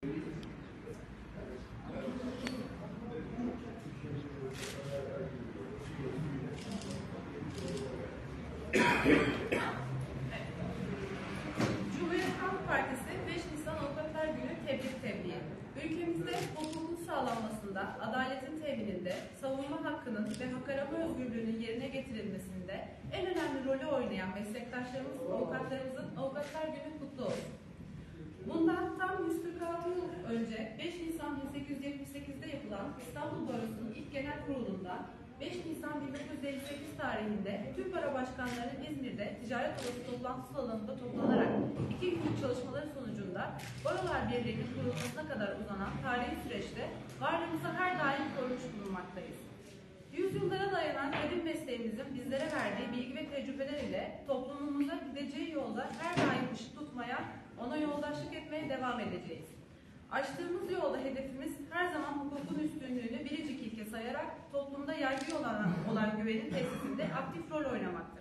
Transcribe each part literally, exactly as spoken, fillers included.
Cumhuriyet Halk Partisi beş Nisan Avukatlar Günü tebrik tebliği. Ülkemizde hukukun sağlanmasında, adaletin temininde, savunma hakkının ve hak arama özgürlüğünün yerine getirilmesinde en önemli rolü oynayan meslektaşlarımız, avukatlarımızın Avukatlar Günü kutlu olsun. Bundan tam yüz kırk altı yıl önce beş Nisan bin sekiz yüz yetmiş sekiz'de yapılan İstanbul Barosu'nun ilk genel kurulunda beş Nisan bin dokuz yüz elli sekiz tarihinde tüm baro başkanlarının İzmir'de Ticaret Odası toplantı salonunda toplanarak iki günlük çalışmaları sonucunda Barolar Birliği'nin kurulmasına kadar uzanan tarihi süreçte varlığımızı her daim korumuş bulunmaktayız. Yüzyıllara dayanan kadim mesleğimizin bizlere verdiği bilgi ve tecrübeler ile toplumumuza gideceği yolda her daim ışık tutmaya, ona yoldaşlık etmeye devam edeceğiz. Açtığımız yolda hedefimiz her zaman hukukun üstünlüğünü biricik ilke sayarak toplumda yaygın olan, olan güvenin tesisinde aktif rol oynamaktır.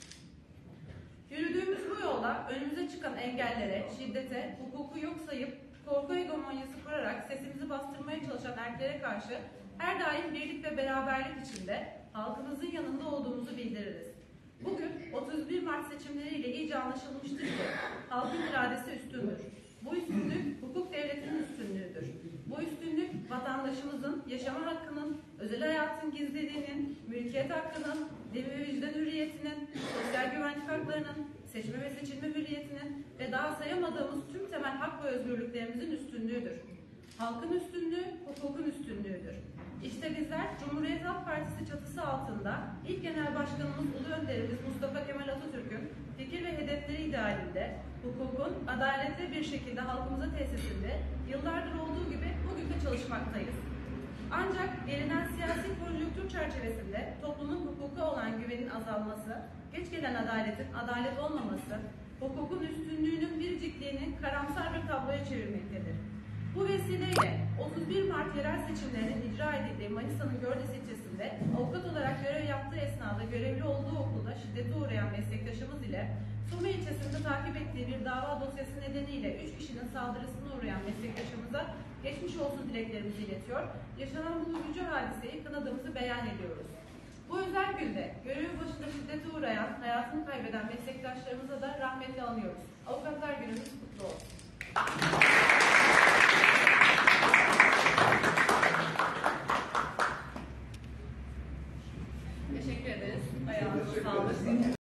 Yürüdüğümüz bu yolda önümüze çıkan engellere, şiddete, hukuku yok sayıp korku hegemonyası kurarak sesimizi bastırmaya çalışan erklere karşı her daim birlik ve beraberlik içinde halkımızın yanında olduğumuzu bildiririz. Bugün otuz bir Mart seçimleriyle iyice anlaşılmıştır ki halkın iradesi üstündür. Bu üstünlük hukuk devletinin üstünlüğüdür. Bu üstünlük vatandaşımızın yaşama hakkının, özel hayatın gizliliğinin, mülkiyet hakkının, dil ve vicdan hürriyetinin, sosyal güvenlik haklarının, seçme ve seçilme hürriyetinin ve daha sayamadığımız tüm temel hak ve özgürlüklerimizin üstünlüğüdür. Halkın üstünlüğü, hukukun üstünlüğüdür. İşte bizler Cumhuriyet Halk Partisi çatısı altında ilk Genel Başkanımız Ulu Önderimiz Mustafa Kemal Atatürk'ün fikir ve hedefleri idealinde hukukun adaletli bir şekilde halkımıza tesisinde yıllardır olduğu gibi bugün de çalışmaktayız. Ancak gelinen siyasi konjonktür çerçevesinde toplumun hukuka olan güvenin azalması, geç gelen adaletin adalet olmaması, hukukun üstünlüğünün biricikliğini karamsar bir tabloya çevirmektedir. Bu vesileyle otuz bir Mart yerel seçimlerinin icra edildiği Manisa'nın Gördes ilçesinde avukat olarak görev yaptığı esnada görevli olduğu okulda şiddete uğrayan meslektaşımız ile Soma ilçesinde takip ettiği bir dava dosyası nedeniyle üç kişinin saldırısına uğrayan meslektaşımıza geçmiş olsun dileklerimizi iletiyor. Yaşanan bu üzücü hadiseyi kınadığımızı beyan ediyoruz. Bu özel günde görev başında şiddete uğrayan, hayatını kaybeden meslektaşlarımıza da rahmetle anıyoruz. Avukatlar Günümüz kutlu olsun.